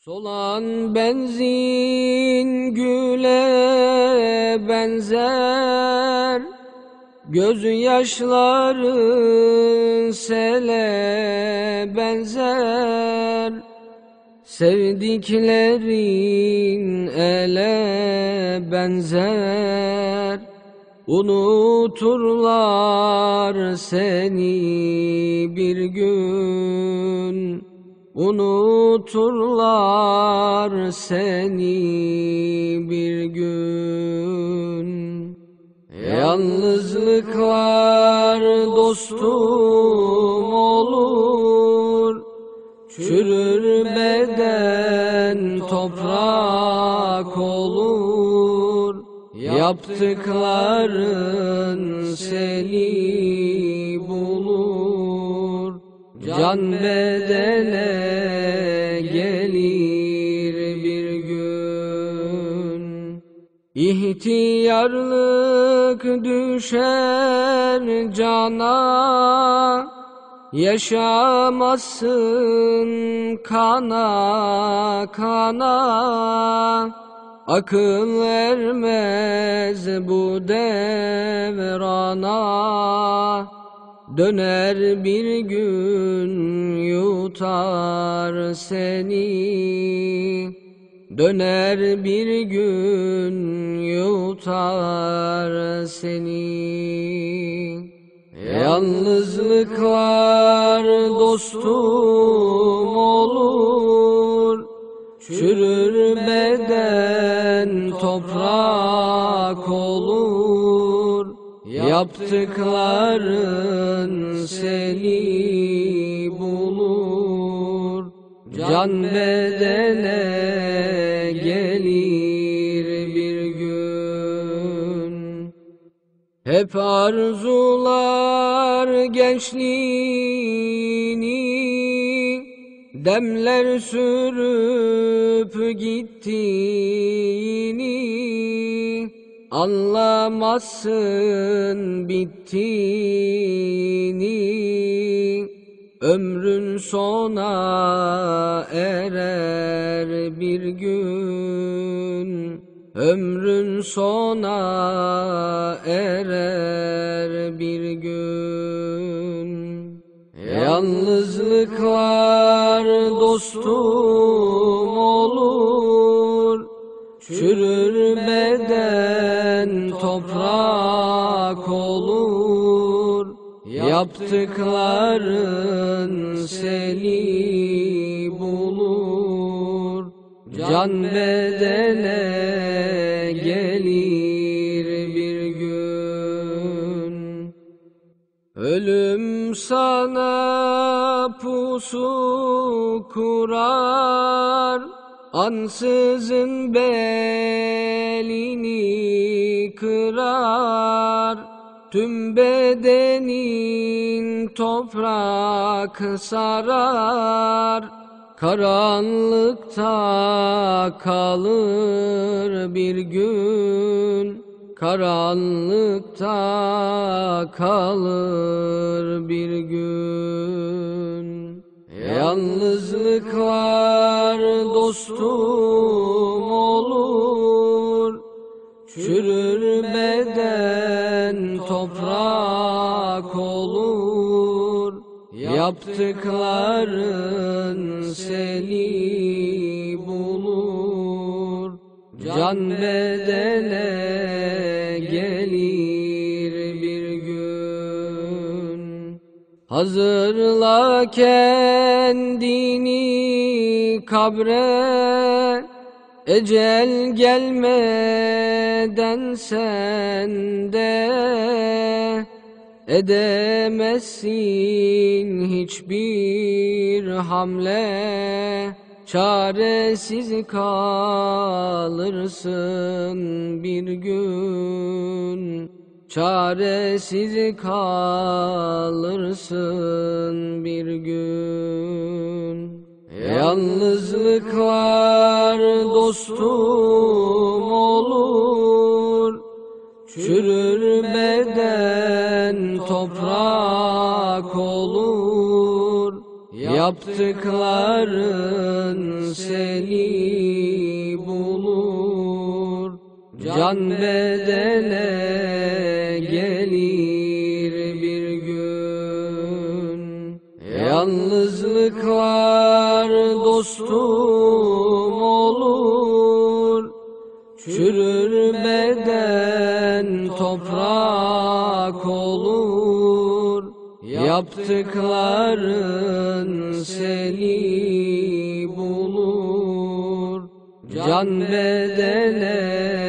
Solan benzin güle benzer, gözyaşların sele benzer. Sevdiklerin ele benzer, unuturlar seni bir gün. Unuturlar seni bir gün. Yalnızlıklar dostum olur, çürür beden toprak olur. Yaptıkların seni bulur, can bedene gelir bir gün. İhtiyarlık düşer cana, yaşamazsın kana kana. Akıl ermez bu devrana, döner bir gün yutar seni. Döner bir gün yutar seni. Yalnızlıklar dostum olur, çürür beden toprak olur. Yaptıkların seni bulur, can bedene gelir bir gün. Hep arzular gençliğini, demler sürüp gittiğini. Anlamazsın bittiğini, ömrün sona erer bir gün. Ömrün sona erer bir gün. Yalnızlıklar dostum olur, çürür beden toprak olur. Yaptıkların seni bulur, can bedene gelir bir gün. Ölüm sana pusu kurar, ansızın belini kırar. Tüm bedenin toprak sarar, karanlıkta kalır bir gün. Karanlıkta kalır bir gün. Yalnızlıklar dostum olur, çürür beden toprak olur. Yaptıkların seni bulur, can bedene gelir bir gün. Hazırla kendini kabre, ecel gelmeden sen de edemezsin hiçbir hamle. Çaresiz kalırsın bir gün. Çaresiz kalırsın bir gün. Yalnızlıklar dostum olur, çürür beden toprak olur. yaptıkların seni bulur. Can bedene gelir bir gün. Yalnızlık var dostum olur. Çürür beden toprak olur. Yaptıkların seni bulur. Can bedene